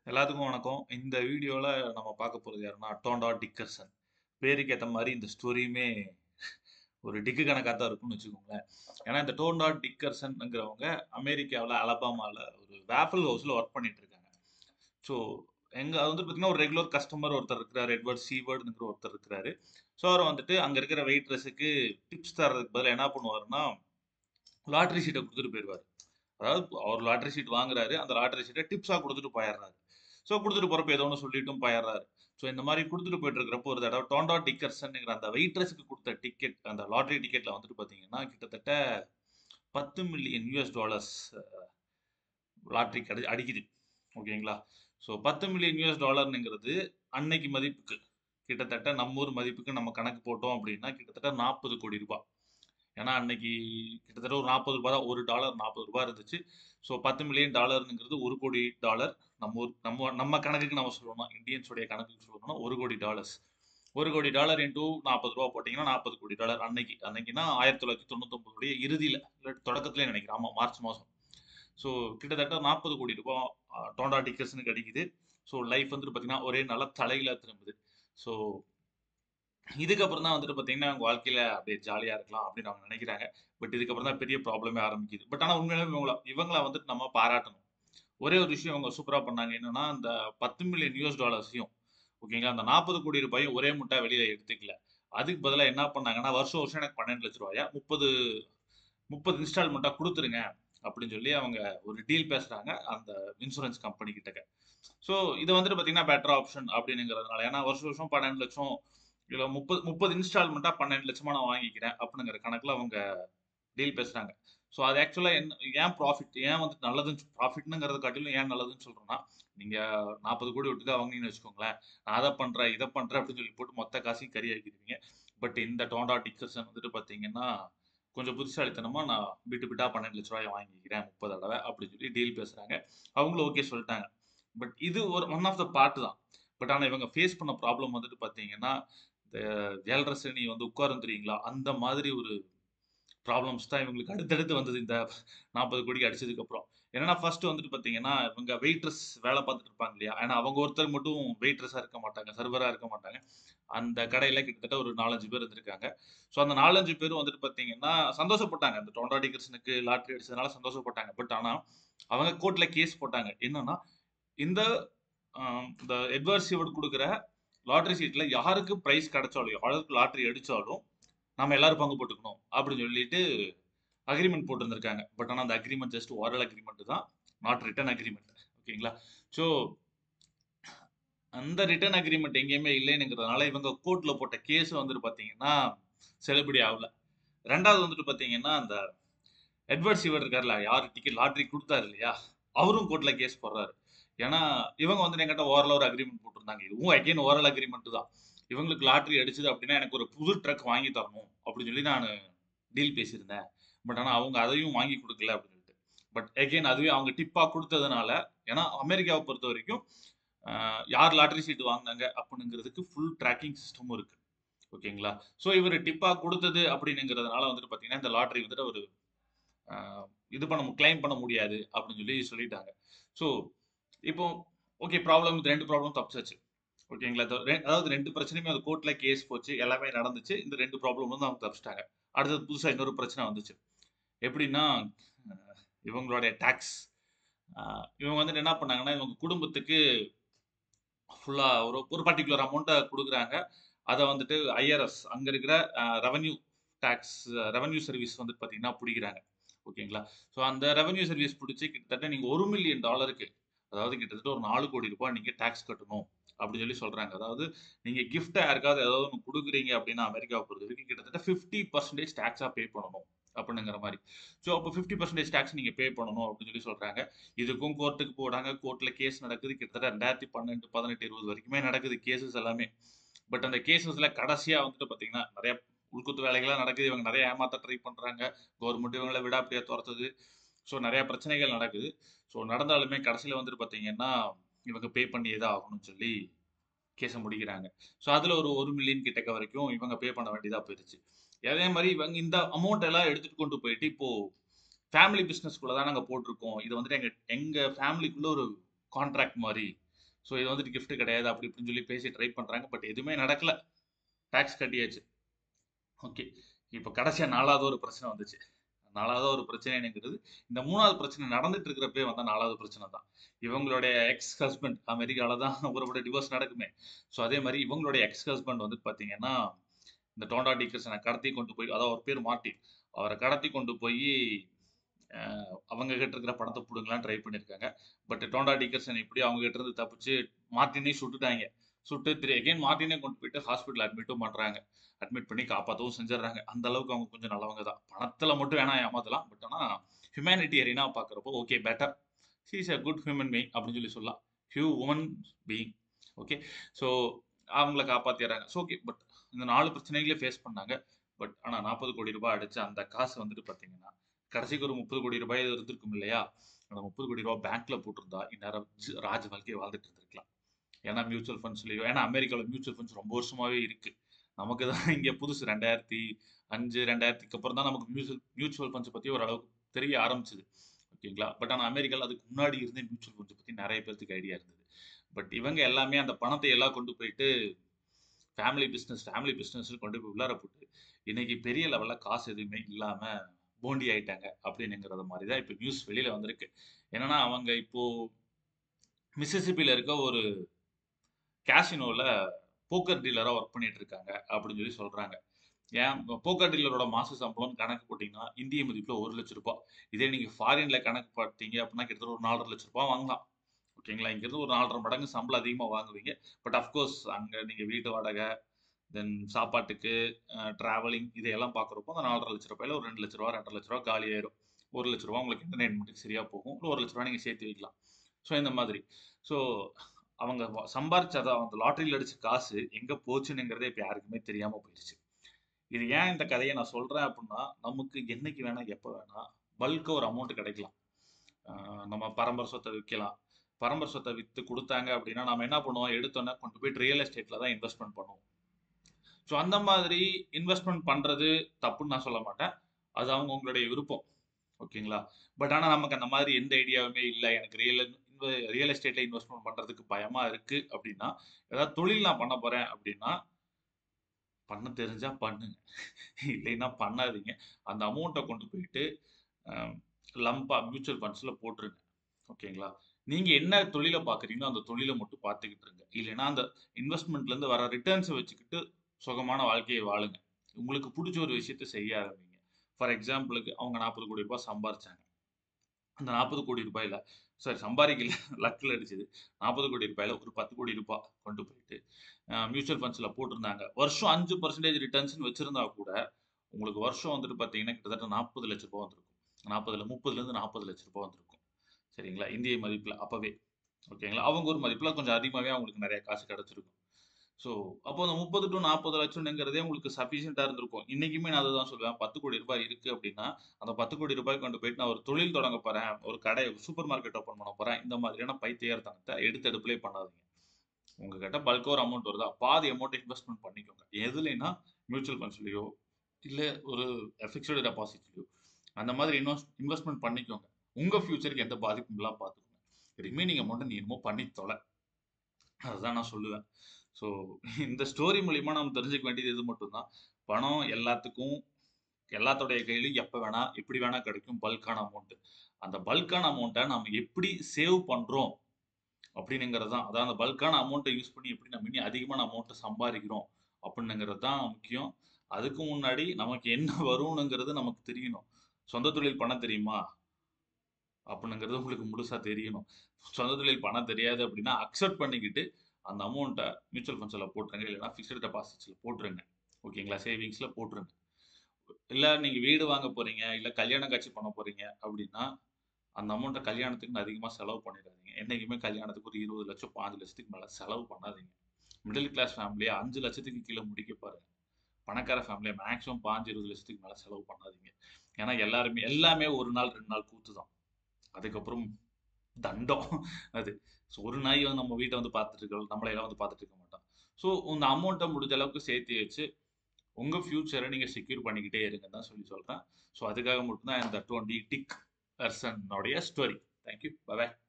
எல்லாத்துக்கும் வணக்கம். இந்த வீடியோல நம்ம பார்க்க போறது யாருன்னா, டோண்டா டிக்கர்சன். பேருக்கு ஏத்த மாரி இந்த ஸ்டோரியுமே ஒரு டிக்கு கணக்கா தான் இருக்கும்னு வச்சுக்கோங்களேன். ஏன்னா, இந்த டோண்டா டிக்கர்சன்ங்கிறவங்க அமெரிக்காவுல அலபாமால ஒரு வேஃபில் ஹவுஸ்ல ஒர்க் பண்ணிட்டு இருக்காங்க. ஸோ, அது வந்து பார்த்தீங்கன்னா, ஒரு ரெகுலர் கஸ்டமர் ஒருத்தர் இருக்கிறாரு. எட்வர்ட் சீவர்ட்ங்கிற ஒருத்தர் இருக்கிறாரு. ஸோ, அவரு வந்துட்டு அங்க இருக்கிற வெயிட்ரஸுக்கு டிப்ஸ் தர்றதுக்கு பதிலா என்ன பண்ணுவாருன்னா, லாட்டரி சீட்ட குடுத்துட்டு போயிருவாரு. அதாவது அவர் லாட்டரி ஷீட் வாங்குறாரு. அந்த லாட்டரி ஷீட்ட டிப்ஸா குடுத்துட்டு போயிர்றாரு. ஸோ குடுத்துட்டு போறப்ப ஏதோ ஒண்ணு சொல்லிட்டும் போயிர்றாரு. ஸோ இந்த மாரி குடுத்துட்டு போயிட்டு இருக்கிறப்போ ஒரு தடவ டோண்டா டிக்கர்சன்ங்கிற அந்த வெயிட்ரஸ்க்கு குடுத்த டிக்கெட் அந்த லாட்டரி டிக்கெட்ல வந்துட்டு பார்த்தீங்கன்னா, கிட்டத்தட்ட $10,000,000 லாட்டரி அடிக்குது. ஓகேங்களா? ஸோ $10,000,000ங்கிறது அன்னைக்கு மதிப்புக்கு கிட்டத்தட்ட நம்ம ஊர் மதிப்புக்கு நம்ம கணக்கு போட்டோம் அப்டின்னா, கிட்டத்தட்ட ₹40,00,00,000. ஏன்னா, அன்னைக்கு கிட்டத்தட்ட ஒரு ₹40 தான். $1 ₹40 இருந்துச்சு. ஸோ $10,000,000ங்கிறது $1,00,00,000. நம்ம கணக்குக்கு நம்ம சொல்லணும்னா, இந்தியன்ஸுடைய கணக்குக்கு சொல்லணும்னா $1,00,00,000. $1,00,00,000 இன்டூ ₹40 போட்டீங்கன்னா $40,00,00,000 அன்னைக்கு. அன்னைக்குன்னா 1999 இறுதியில, இல்லாட்டி தொடக்கத்திலேயே நெனைக்கிறேன். ஆமா, மார்ச் மாசம். ஸோ கிட்டத்தட்ட ₹40,00,00,000 டோண்டா டிக்கர்சனுக்கு அடிக்குது. ஸோ லைஃப் வந்துட்டு பார்த்தீங்கன்னா, ஒரே நாள்ல தலைகீழா திரும்புது. ஸோ இதுக்கப்புறம் தான் வந்துட்டு பார்த்தீங்கன்னா, அவங்க வாழ்க்கையில அப்படியே ஜாலியா இருக்கலாம் அப்படின்னு அவங்க நினைக்கிறாங்க. பட் இதுக்கப்புறம் தான் பெரிய ப்ராப்ளமே ஆரம்பிக்குது. பட் ஆனா உண்மையாலுமே இவங்கள வந்துட்டு நம்ம பாராட்டணும். ஒரே ஒரு விஷயம் அவங்க சூப்பரா பண்ணாங்க. என்னன்னா, அந்த $10,000,000 ஓகேங்களா, அந்த ₹40,00,00,000 ஒரே முட்டா வெளியில எடுத்துக்கல. அதுக்கு பதிலா என்ன பண்ணாங்கன்னா, வருஷம் வருஷம் எனக்கு ₹12,00,000 30 இன்ஸ்டால்மென்ட்டா குடுத்துருங்க அப்படின்னு சொல்லி அவங்க ஒரு டீல் பேசுறாங்க அந்த இன்சூரன்ஸ் கம்பெனி கிட்டக்க. ஸோ இது வந்துட்டு பார்த்தீங்கன்னா, பெட்டர் ஆப்ஷன் அப்படிங்கிறதுனால. ஏன்னா வருஷம் வருஷம் 12,00,000 இல்ல 30 இன்ஸ்டால்மென்ட்டா 12,00,000 நான் வாங்கிக்கிறேன் அப்படிங்கிற கணக்குல அவங்க டீல் பேசுறாங்க. ஸோ அது ஆக்சுவலா ஏன் ப்ராஃபிட் ஏன் வந்து நல்லதுன்னு ப்ராஃபிட்ங்கிறத காட்டிலும் ஏன் நல்லதுன்னு சொல்றோம்னா, நீங்க 40,00,00,000 ஒட்டுக்கா வாங்குனீங்கன்னு வச்சுக்கோங்களேன். நான் அத பண்றேன், இத பண்றேன் அப்படின்னு சொல்லி போட்டு மொத்த காசையும் கறியாக்கிருவீங்க. பட் இந்த டோண்டா டிக்கர்சன் வந்துட்டு பார்த்தீங்கன்னா, கொஞ்சம் புத்திசாலித்தனமா நான் பிட்டு பிட்டா ₹12,00,000 வாங்கிக்கிறேன் 30 தடவ அப்படின்னு சொல்லி டீல் பேசுறாங்க. அவங்களும் ஓகே சொல்ட்டாங்க. பட் இது ஒரு ஒன் ஆஃப் த பார்ட் தான். பட் ஆனா இவங்க ஃபேஸ் பண்ண ப்ராப்ளம் வந்துட்டு பார்த்தீங்கன்னா, இந்த 7:30 சனி வந்து உட்காரும் தெரியுங்களா? அந்த மாதிரி ஒரு ப்ராப்ளம்ஸ் தான் இவங்களுக்கு அடுத்தடுத்து வந்தது இந்த 40,00,00,000 அடிச்சதுக்கப்புறம். என்னன்னா ஃபர்ஸ்ட் வந்துட்டு பார்த்தீங்கன்னா, இவங்க வெயிட்ரஸ் வேல பார்த்துட்டு இருப்பாங்க இல்லையா? ஏன்னா அவங்க ஒருத்தர் மட்டும் வெயிட்ரஸா இருக்க மாட்டாங்க. சர்வரா இருக்க மாட்டாங்க. அந்த கடையில கிட்டத்தட்ட ஒரு 4, 5 பேர் இருந்திருக்காங்க. ஸோ அந்த 4, 5 பேரும் வந்துட்டு பார்த்தீங்கன்னா, சந்தோஷப்பட்டாங்க. அந்த டோண்டா டிக்கர்சனுக்கு லாட்டரி அடிச்சதுனால சந்தோஷப்பட்டாங்க. பட் ஆனா, அவங்க கோர்ட்ல கேஸ் போட்டாங்க. என்னன்னா, இந்த இந்த எட்வர்ட் சிவர்ட் குடுக்குற லாட்டரி சீட்ல யாருக்கு பிரைஸ் கிடைச்சாலும், யாருக்கு லாட்டரி அடிச்சாலும், நம்ம எல்லாரும் பங்கு போட்டுக்கணும். அப்படின்னு சொல்லிட்டு அக்ரீமெண்ட் போட்டிருந்திருக்காங்க. பட் ஆனா அந்த அக்ரீமெண்ட் ஜஸ்ட் ஓரல் அக்ரீமெண்ட் தான். Not written agreement. ஓகேங்களா? ஸோ அந்த ரிட்டன் அக்ரீமெண்ட் எங்கேயுமே இல்லைன்னுங்கிறதுனால இவங்க கோர்ட்ல போட்ட கேஸ் வந்துட்டு பார்த்தீங்கன்னா, செல்லுபடி ஆகல. 2வது வந்துட்டு பார்த்தீங்கன்னா, அந்த எட்வர்ட் சிவர்ட் இருக்கார்ல, யாரு டிக்கெட் லாட்டரி குடுத்தாரு இல்லையா? அவரும் கோர்ட்ல கேஸ் போடுறாரு. ஏன்னா, இவங்க வந்து என்கிட்ட ஓரலா ஒரு அக்ரீமெண்ட் போட்டிருந்தாங்க. இதுவும் அகைன் ஓரல் அக்ரீமெண்ட் தான். இவங்களுக்கு லாட்டரி அடிச்சது அப்டின்னா, எனக்கு ஒரு புது ட்ரக் வாங்கி தரணும் அப்டின்னு சொல்லி நானு டீல் பேசியிருந்தேன். பட் ஆனா, அவங்க அதையும் வாங்கி குடுக்கல அப்டின்னு சொல்லிட்டு. பட் அகைன் அதுவே அவங்க டிப்பா குடுத்ததுனால, ஏன்னா அமெரிக்காவ பொறுத்தவரைக்கும், அ யார் லாட்டரி சீட் வாங்குனாங்க அப்டிங்கிறதுக்கு ஃபுல் ட்ராக்கிங் சிஸ்டமும் இருக்கு. ஓகேங்களா? ஸோ இவரு டிப்பா குடுத்தது அப்டின்னுங்கிறதுனால வந்துட்டு பார்த்தீங்கன்னா, இந்த லாட்டரி வந்துட்டு அவரு அ இது கிளைம் பண்ண முடியாது அப்படின்னு சொல்லி சொல்லிட்டாங்க. ஸோ, இப்போ ஓகே, 2 ப்ராப்ளம் தப்பிச்சாச்சு. ஓகேங்களா? அதாவது 2 பிரச்சனையுமே அது கோர்ட்ல கேஸ் போச்சு. எல்லாமே நடந்துச்சு. இந்த 2 ப்ராப்ளம்ல இருந்து அவங்க தப்பிச்சுட்டாங்க. அடுத்தது புதுசா இன்னொரு பிரச்சனை வந்துச்சு. எப்படின்னா, அ இவங்களுடைய டாக்ஸ். அ இவங்க வந்துட்டு என்ன பண்ணாங்கன்னா, இவங்க குடும்பத்துக்கு ஃபுல்லா ஒரு ஒரு பர்ட்டிகுலர் அமௌண்ட்ட குடுக்குறாங்க. அத வந்துட்டு ஐஆர்எஸ் அங்க இருக்கிற ரெவென்யூ டாக்ஸ் ரெவென்யூ சர்வீஸ் வந்து பார்த்தீங்கன்னா புடிக்கிறாங்க. ஓகேங்களா? ஸோ அந்த ரெவென்யூ சர்வீஸ் புடிச்சு கிட்டத்தட்ட நீங்க $1,000,000க்கு அதாவது கிட்டத்தட்ட ஒரு ₹4,00,00,000 நீங்க டாக்ஸ் கட்டணும் அப்படின்னு சொல்லி சொல்றாங்க. அதாவது நீங்க கிஃப்ட்டா யாருக்காவது ஏதாவது ஒண்ணு குடுக்குறீங்க அப்படின்னா அமெரிக்காவ பொறுத்தவரைக்கும் கிட்டத்தட்ட 50% டாக்ஸா பே பண்ணணும் அப்படிங்கிற மாரி. ஸோ அப்போ 50% டாக்ஸ் நீங்க பே பண்ணணும் அப்படின்னு சொல்லி சொல்றாங்க. இதுக்கும் கோர்ட்டுக்கு போறாங்க. கோர்ட்ல கேஸ் நடக்குது. கிட்டத்தட்ட 2012, 18, 20 வரைக்குமே நடக்குது கேஸஸ் எல்லாமே. பட் அந்த கேஸஸ்ல கடைசியா வந்துட்டு பார்த்தீங்கன்னா, நெறைய உள்குத்து வேலைகள்லாம் நடக்குது. இவங்க நெறைய ஏமாத்த ட்ரை பண்றாங்க. கவர்மெண்ட் இவங்கள விடாப்பிடியா தொரத்துது. ஸோ நெறைய பிரச்சனைகள் நடக்குது. ஸோ நடந்தாலுமே கடைசில வந்துட்டு பார்த்தீங்கன்னா, இவங்க பே பண்ணியே தான் ஆகணும்னு சொல்லி கேஸ முடிக்கிறாங்க. ஸோ அதுல ஒரு 1,000,000 கிட்டக்க வரைக்கும் இவங்க பே பண்ண வேண்டியதா போயிருச்சு. அதே மாரி இவங்க இந்த அமௌண்ட் எல்லாம் எடுத்துட்டு கொண்டு போயிட்டு இப்போ ஃபேமிலி பிசினஸ்க்குள்ள தான் நாங்க போட்டுருக்கோம். இது வந்துட்டு எங்க எங்க ஃபேமிலிக்குள்ள ஒரு கான்ட்ராக்ட் மாரி. ஸோ இது வந்துட்டு gift கிடையாது அப்படி இப்படின்னு சொல்லி பேசி ட்ரை பண்ணுறாங்க. பட் எதுவுமே நடக்கல. டேக்ஸ் கட்டியாச்சு. ஓகே. இப்போ கடைசியா 4வது ஒரு பிரச்சனை வந்துச்சு. 4வது ஒரு பிரச்சனைங்கிறது, இந்த 3வது பிரச்சனை நடந்துட்டு இருக்கிறப்பயே வந்த 4வது பிரச்சனை தான். இவங்களுடைய எக்ஸ் ஹஸ்பண்ட் அமெரிக்கால தான் அவரோட டிவோர்ஸ் நடக்குமே. ஸோ அதே மாரி இவங்களுடைய எக்ஸ் ஹஸ்பண்ட் வந்து பார்த்தீங்கன்னா, இந்த டோண்டா டிக்கர்சன கடத்தி கொண்டு போய் அதாவது அவர் பேர் மார்ட்டின். அவர கடத்தி கொண்டு போயி அவங்க கிட்ட இருக்கிற பணத்த புடுங்கலாம்ன்னு ட்ரை பண்ணியிருக்காங்க. பட் டோண்டா டிக்கர்சன் எப்படியோ அவங்க கிட்ட இருந்து தப்பிச்சு மார்ட்டினையும் சுட்டுட்டாய்ங்க. சுட்டு அகைன் மார்ட்டினே கொண்டு போயிட்டு ஹாஸ்பிட்டல் அட்மிட்டும் பண்றாங்க. அட்மிட் பண்ணி காப்பாத்தவும் செஞ்சுடுறாங்க. அந்த அளவுக்கு அவங்க கொஞ்சம் நல்லவங்க தான். பணத்துல மட்டும் வேணா ஏமாத்தலாம். பட் ஆனா ஹியூமனிட்டேரியனா பார்க்குறப்போ okay better. She is a good human being அப்படின்னு சொல்லி சொல்லலாம். Human being. ஓகே. ஸோ அவங்கள காப்பாத்திடுறாங்க. So okay. பட் இந்த 4 பிரச்சனைகளே ஃபேஸ் பண்ணாங்க. பட் ஆனா 40 கோடி ரூபாய் அடிச்ச அந்த காசு வந்துட்டு பார்த்தீங்கன்னா, கடைசிக்கு ஒரு 30 கோடி ரூபாய் இருந்திருக்கும் இல்லையா? அந்த 30 கோடி ரூபாய் பேங்க்ல போட்டிருந்தா இந்நேரம் ராஜ வாழ்க்கைய வாழ்ந்துட்டு இருந்திருக்கலாம். ஏன்னா மியூச்சுவல் ஃபண்ட்ஸ்லயோ ஏன்னா அமெரிக்கால மியூச்சுவல் ஃபண்ட்ஸ் ரொம்ப வருஷமாவே இருக்கு. நமக்கு தான் இங்க புதுசு 2005, 2000க்கு அப்புறம் தான் நமக்கு மியூச்சுவல் ஃபண்ட்ஸ் பத்தி ஓரளவுக்கு தெரிய ஆரம்பிச்சது. ஓகேங்களா? பட் ஆனா அமெரிக்கால அதுக்கு முன்னாடி இருந்தே மியூச்சுவல் ஃபண்ட்ஸ் பத்தி நெறைய பேத்துக்கு ஐடியா இருந்தது. பட் இவங்க எல்லாமே அந்த பணத்தை எல்லாம் கொண்டு போயிட்டு ஃபேமிலி பிசினஸ்ன்னு கொண்டு போய் உள்ளார போட்டு, இன்னைக்கு பெரிய லெவல்ல காசு எதுவுமே இல்லாம போண்டி ஆயிட்டாங்க. அப்படின்னுங்கிறது மாரி தான் இப்ப நியூஸ் வெளியில வந்திருக்கு. என்னன்னா அவங்க இப்போ மிசிசிப்பில இருக்க ஒரு கேசினோல போக்கர் டீலரா ஒர்க் பண்ணிட்டு இருக்காங்க அப்படின்னு சொல்லி சொல்றாங்க. ஏன் போக்கர் டீலரோட மாச சம்பளம் கணக்கு போட்டீங்கன்னா, இந்திய மதிப்புல ரூ. 1,00,000. இதே நீங்க ஃபாரின்ல கணக்கு பார்த்தீங்க அப்படின்னா கிட்டத்தட்ட ஒரு ரூ. 4,50,000 வாங்கலாம். ஓகேங்களா? இங்கிருந்து ஒரு 4 1/2 மடங்கு சம்பளம் அதிகமா வாங்குவீங்க. பட் அஃப்கோர்ஸ் அங்க நீங்க வீட்டு வாடகை, தென் சாப்பாட்டுக்கு, டிராவலிங் இதையெல்லாம் பார்க்குறப்போ அந்த ரூ. 4,50,000ல ஒரு ரூ. 2,00,000 ரூ. 2,50,000 காலியாயிரும். ரூ. 1,00,000 உங்களுக்கு என்டர்டெயின்மென்ட்க்கு சரியா போகும். ஒரு ரூ. 1,00,000 நீங்க சேர்த்து வைக்கலாம். ஸோ இந்த மாதிரி. ஸோ அவங்க சம்பாரிச்ச அந்த லாட்டரியில அடிச்ச காசு எங்க போச்சுன்னுங்கிறதே இப்ப யாருக்குமே தெரியாம போயிருச்சு. இது ஏன் இந்த கதைய நான் சொல்றேன் அப்டின்னா, நமக்கு என்னைக்கு வேணா, எப்ப வேணா பல்க்கா ஒரு அமௌண்ட் கிடைக்கலாம். ஆ நம்ம பரம்பரை சொத்த விக்கலாம். பரம்பரை சொத்த வித்து குடுத்தாங்க அப்டின்னா, நாம என்ன பண்ணுவோம்? எடுத்தோனே கொண்டு போயிட்டு ரியல் எஸ்டேட்ல தான் இன்வெஸ்ட்மென்ட் பண்ணுவோம். ஸோ அந்த மாதிரி இன்வெஸ்ட்மென்ட் பண்றது தப்புன்னு நான் சொல்ல மாட்டேன். அது அவங்கவங்களுடைய விருப்பம். ஓகேங்களா? பட் ஆனா நமக்கு அந்த மாதிரி எந்த ஐடியாவுமே இல்ல. எனக்கு ரியல் எஸ்டேட்ல இன்வெஸ்ட்மென்ட் பண்றதுக்கு பயமா இருக்கு அப்டின்னா, ஏதாவது தொழில் நான் பண்ண போறேன் அப்டின்னா, பண்ண தெரிஞ்சா பண்ணுங்க. இல்லைன்னா பண்ணாதீங்க. அந்த அமௌண்ட்ட கொண்டு போயிட்டு அ லம்பா மியூச்சுவல் ஃபண்ட்ஸ்ல போட்டுருங்க. ஓகேங்களா? நீங்க என்ன தொழில பார்க்குறீங்களோ, அந்த தொழில மட்டும் பார்த்துக்கிட்டு இருங்க. இல்லைன்னா அந்த இன்வெஸ்ட்மென்ட்லேருந்து வர ரிட்டர்ன்ஸ வச்சுக்கிட்டு சுகமான வாழ்க்கைய வாழுங்க. உங்களுக்கு புடிச்ச ஒரு விஷயத்த செய்ய ஆரம்பிங்க. ஃபார் எக்ஸாம்பிளுக்கு அவங்க ரூ. 40,00,00,000 சம்பாரிச்சாங்க. அந்த ரூ. 40,00,00,000 சாரி சம்பாரிக்கல லக்ல அடிச்சது. ரூ. 40,00,00,000 ஒரு ரூ. 10,00,00,000 கொண்டு போயிட்டு மியூச்சுவல் ஃபண்ட்ஸ்ல போட்டிருந்தாங்க. வருஷம் 5% ரிட்டர்ன்ஸ்ன்னு வச்சிருந்தா கூட, உங்களுக்கு வருஷம் வந்துட்டு பார்த்தீங்கன்னா, கிட்டத்தட்ட ரூ. 40,00,000 வந்திருக்கும். 30லேருந்து 40,00,000 வந்திருக்கும். சரிங்களா? இந்திய மதிப்புல அப்பவே. ஓகேங்களா? அவங்க ஒரு மதிப்புல கொஞ்சம் அதிகமாவே அவங்களுக்கு நெறைய காசு கிடைச்சிருக்கும். ஸோ, அப்போ அந்த 30 டூ 40 லட்சம்ங்கிறதே உங்களுக்கு சஃபிஷியன்ட்டா இருந்திருக்கும். இன்னைக்குமே நான் அதுதான் சொல்லுவேன். ரூ. 10,00,00,000 இருக்கு அப்டின்னா, அந்த ரூ. 10,00,00,000 கொண்டு போயிட்டு நான் ஒரு தொழில் தொடங்க போறேன். ஒரு கடை சூப்பர் மார்க்கெட் ஓப்பன் பண்ண போறேன். இந்த மாதிரியான பைத்தியக்காரத்தனத்த எடுத்த எடுப்பிலே பண்ணாதீங்க. உங்ககிட்ட பல்க்கா ஒரு அமௌண்ட் வருதா, பாதி அமௌண்ட் இன்வெஸ்ட்மென்ட் பண்ணிக்கோங்க. எதுலைன்னா மியூச்சுவல் ஃபண்ட்ஸ்லயோ, இல்ல ஒரு ஃபிக்ஸ்டு டெபாசிட்லயோ அந்த மாதிரி இன்வெஸ்ட்மென்ட் பண்ணிக்கோங்க. உங்க ஃபியூச்சருக்கு எந்த பாதிப்பும் இல்லாம பார்த்துக்கோங்க. ரிமைனிங் அமௌண்ட்ட நீ என்னமோ பண்ணி தொல. அதுதான் நான் சொல்லுவேன். ஸோ இந்த ஸ்டோரி மூலியமா நம்ம தெரிஞ்சுக்க வேண்டியது இது மட்டும் தான். பணம் எல்லாத்துக்கும் எல்லாத்துடைய கையிலயும் எப்ப வேணா, எப்படி வேணா கிடைக்கும் பல்க்கான அமௌண்ட். அந்த பல்க்கான அமௌண்ட்ட நாம எப்படி சேவ் பண்றோம் அப்படின்னுங்கிறது தான். அதான் அந்த பல்க்கான அமௌண்ட்ட யூஸ் பண்ணி எப்படி நம்ம இன்னும் அதிகமான அமௌண்ட்ட சம்பாரிக்கிறோம் அப்படின்னுங்கிறது தான் முக்கியம். அதுக்கு முன்னாடி நமக்கு என்ன வரும்னுங்கிறது நமக்கு தெரியணும். சொந்த தொழில் பண்ண தெரியுமா? அப்படின்னுங்கிறது உங்களுக்கு முழுசா தெரியணும். சொந்த தொழில் பண்ண தெரியாது அப்படின்னா, அக்செப்ட் பண்ணிக்கிட்டு அந்த அமௌண்ட்ட மியூச்சுவல் ஃபண்ட்ஸ்ல போட்டுருங்க. இல்லைன்னா ஃபிக்ஸ்டு டெபாசிட்ஸ்ல போட்டுருங்க. ஓகேங்களா? சேவிங்ஸ்ல போட்டுருங்க. இல்ல நீங்க வீடு வாங்க போறீங்க, இல்ல கல்யாண காட்சி பண்ண போறீங்க அப்படின்னா, அந்த அமௌண்ட்ட கல்யாணத்துக்குன்னு அதிகமா செலவு பண்ணிறாதீங்க. என்னைக்குமே கல்யாணத்துக்கு ஒரு 20,00,000 15,00,000க்கு மேல செலவு பண்ணாதீங்க. மிடில் கிளாஸ் ஃபேமிலியா 5,00,000க்கு கீழ முடிக்க பாருங்க. பணக்கார ஃபேமிலியா மேக்ஸிமம் 15, 20,00,000க்கு மேல செலவு பண்ணாதீங்க. ஏன்னா எல்லாமே 1 நாள் 2 நாள் கூத்து தான். அதுக்கப்புறம் தண்டம் அது. ஸோ ஒரு நாய் வந்து நம்ம வீட்ட வந்து பார்த்துட்டு இருக்க நம்மளையெல்லாம் வந்து பார்த்துட்டு இருக்க மாட்டான். ஸோ இந்த அமௌண்ட்ட முடிஞ்ச அளவுக்கு சேர்த்து வச்சு, உங்க ஃபியூச்சர நீங்க செக்யூர் பண்ணிக்கிட்டே இருங்கன்னு தான் சொல்லி சொல்றேன். ஸோ அதுக்காக மட்டும் தான் இந்த 20 டிக் பெர்சன் உடைய story. Thank you. Bye by.